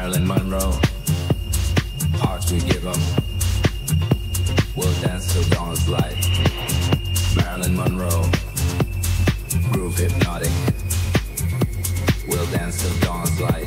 Marilyn Monroe, hearts we give 'em. We'll dance till dawn's light. Marilyn Monroe, groove hypnotic. We'll dance till dawn's light.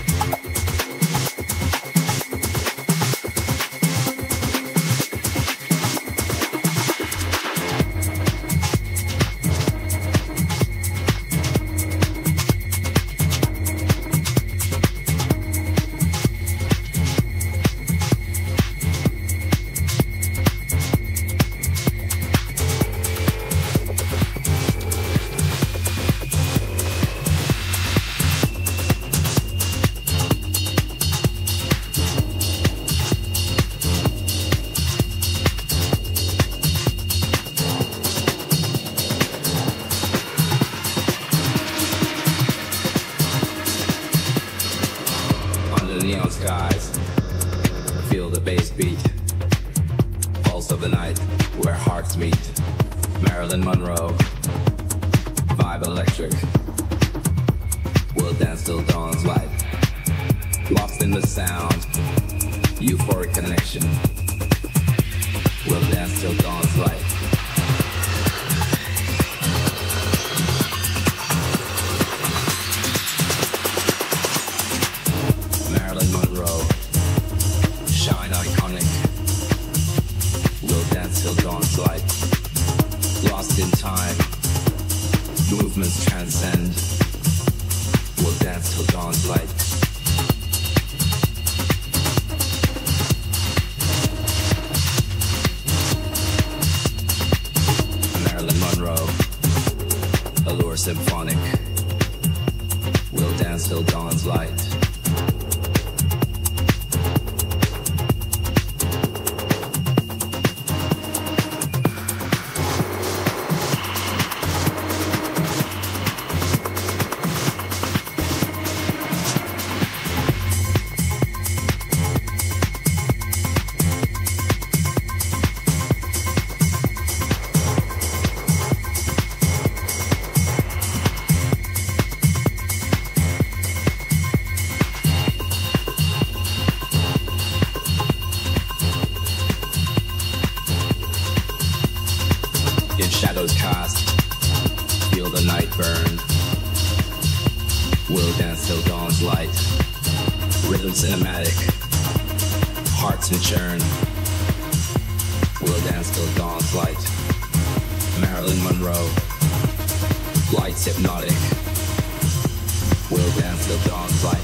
Neon skies, feel the bass beat, pulse of the night, where hearts meet. Marilyn Monroe, vibe electric. We'll dance till dawn's light. Lost in the sound, euphoric connection. We'll dance till dawn's light. Marilyn Monroe, shine iconic. We'll dance till dawn's light. Lost in time, movements transcend. We'll dance till dawn's light. Marilyn Monroe, allure symphonic. We'll dance till dawn's light. In shadows cast, feel the night burn. We'll dance till dawn's light. Rhythm cinematic, hearts in churn. We'll dance till dawn's light. Marilyn Monroe, lights hypnotic. We'll dance till dawn's light.